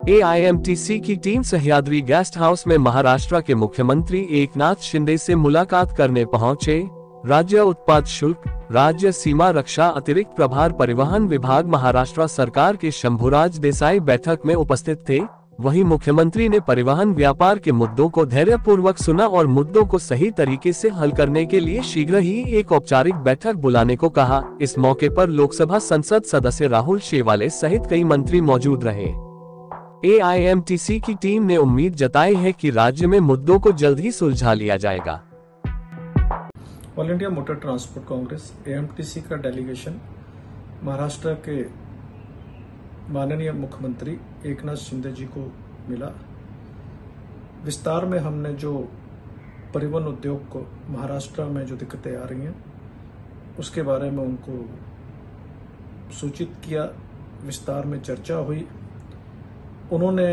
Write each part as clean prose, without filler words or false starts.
AIMTC की team Sahyadri guest house में महाराष्ट्र के मुख्यमंत्री एकनाथ शिंदे से मुलाकात करने पहुंचे। राज्य उत्पाद शुल्क, राज्य सीमा रक्षा अतिरिक्त प्रभार परिवहन विभाग महाराष्ट्र सरकार के शंभुराज देसाई बैठक में उपस्थित थे। वहीं मुख्यमंत्री ने परिवहन व्यापार के मुद्दों को धैर्यपूर्वक सुना और मुद्दों को सही तरीके से हल करने के लिए शीघ्र ही एक औपचारिक बैठक बुलाने को कहा। इस मौके पर लोकसभा संसद सदस्य राहुल शेवाले सहित कई मंत्री मौजूद रहे। AIMTC की टीम ने उम्मीद जताई है कि राज्य में मुद्दों को जल्द ही सुलझा लिया जाएगा। All India motor transport congress AIMTC का डेलीगेशन महाराष्ट्र के माननीय मुख्यमंत्री एकनाथ शिंदे जी को मिला। विस्तार में हमने जो परिवहन उद्योग को महाराष्ट्र में जो दिक्कतें आ रही हैं उसके बारे में उनको सूचित किया, विस्तार में चर्चा हुई। उन्होंने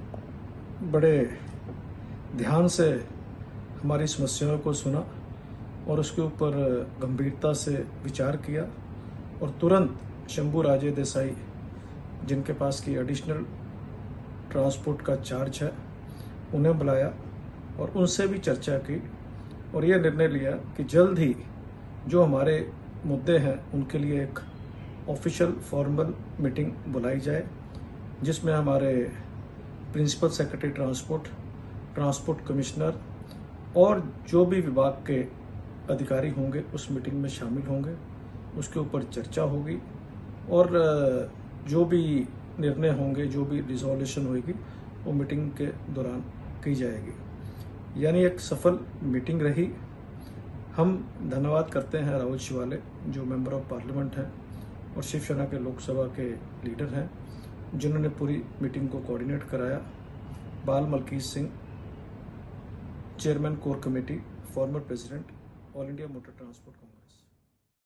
बड़े ध्यान से हमारी समस्याओं को सुना और उसके ऊपर गंभीरता से विचार किया और तुरंत शंभुराज देसाई जिनके पास की एडिशनल ट्रांसपोर्ट का चार्ज है उन्हें बुलाया और उनसे भी चर्चा की और यह निर्णय लिया कि जल्द ही जो हमारे मुद्दे हैं उनके लिए एक ऑफिशियल फॉर्मल मीटिंग बुलाई जाए, जिसमें हमारे प्रिंसिपल सेक्रेटरी ट्रांसपोर्ट कमिश्नर और जो भी विभाग के अधिकारी होंगे उस मीटिंग में शामिल होंगे। उसके ऊपर चर्चा होगी और जो भी निर्णय होंगे, जो भी रिजोल्यूशन होगी वो मीटिंग के दौरान की जाएगी। यानी एक सफल मीटिंग रही। हम धन्यवाद करते हैं राहुल शेवाले जो मेंबर ऑफ पार्लियामेंट हैं और शिवसेना के लोकसभा के लीडर हैं, जिन्होंने पूरी मीटिंग को कोऑर्डिनेट कराया। Bal Malkit Singh, chairman core committee, former president, all India motor transport Congress.